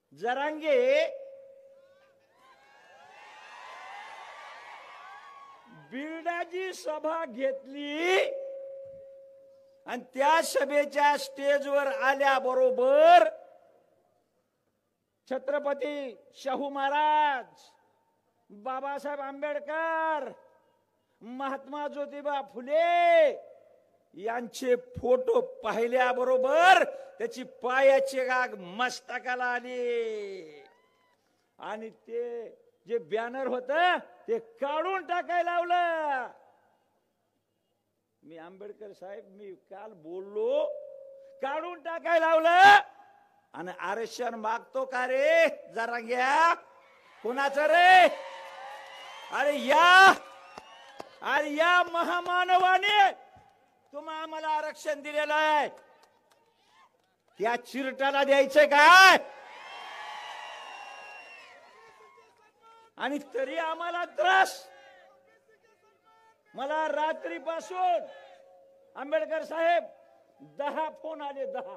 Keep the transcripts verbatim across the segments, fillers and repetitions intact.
जरांगे बिर्डाची सभा घेतली आणि त्या सभेच्या स्टेजवर आल्याबरोबर छत्रपती शाहू महाराज, बाबासाहेब आंबेडकर, महात्मा ज्योतिबा फुले यांचे फोटो पाहिल्याबरोबर त्याची पायाची गाग मस्तकाला आली आणि ते जे बॅनर होत ते काढून टाकायला लावलं. मी आंबेडकर साहेब मी काल बोललो, काढून टाकायला लावलं. आणि आरक्षण मागतो का रे जरांग्या? कोणाचं रे? अरे या अरे या महामानवाने तुम्हा आम्हाला आरक्षण दिलेलं आहे, त्या चिरटाला द्यायचंय काय? आणि तरी आम्हाला त्रास. मला रात्रीपासून आंबेडकर साहेब दहा फोन आले, दहा.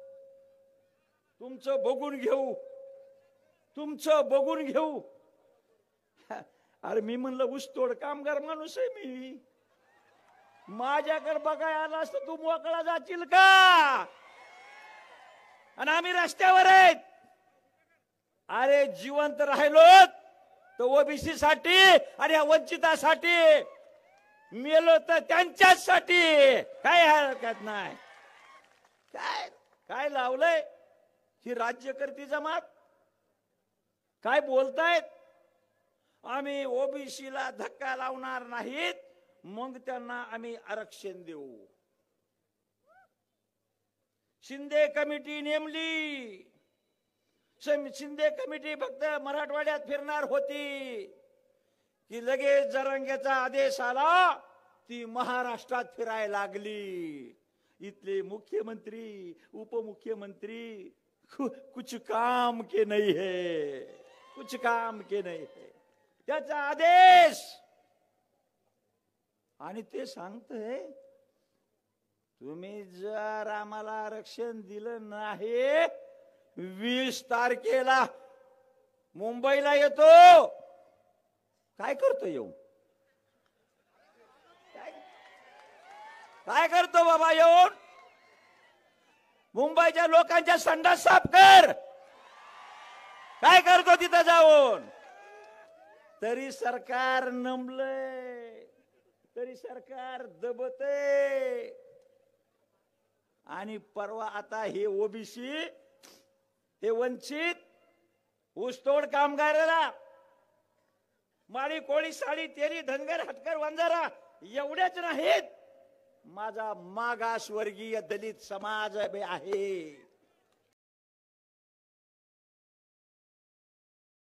तुमचं बघून घेऊ, तुमचं बघून घेऊ. अरे मी म्हणलं ऊसतोड कामगार माणूस आहे मी, माझ्याकडे बघाय आला असतं तू मोकळा जाशील का? आणि आम्ही रस्त्यावर आहेत. अरे जिवंत राहिलो तर ओबीसी साठी आणि वंचितासाठी, मेलो तर त्यांच्यासाठी. काय हरकत नाही. काय काय लावलंय ही राज्यकर्ती जमात? काय बोलतायत? आम्ही ओबीसीला धक्का लावणार नाहीत, मग त्यांना आम्ही आरक्षण देऊ. शिंदे कमिटी नेमली. शिंदे कमिटी फक्त मराठवाड्यात फिरणार होती की लगेच जरांग्याचा आदेश आला, ती महाराष्ट्रात फिरायला लागली. इथले मुख्यमंत्री उपमुख्यमंत्री कुछ काम के नहीं है, कुछ काम के नहीं है. त्याचा आदेश. आणि ते सांगतंय तुम्ही जर आम्हाला आरक्षण दिलं नाही, वीस तारखेला मुंबईला येतो. काय करतो येऊ? काय करतो बाबा येऊन? मुंबईच्या लोकांच्या संडास साफ कर. काय करतो तिथं जाऊन? तरी सरकार नमलंय, तरी सरकार दबतय. आणि परवा आता हे ओबीसी, हे वंचित, ऊसतोड कामगाराला, माळी कोळी साडी तेली धनगर हटकर वंजारा एवढ्याच नाहीत, माझा मागासवर्गीय दलित समाज आहे.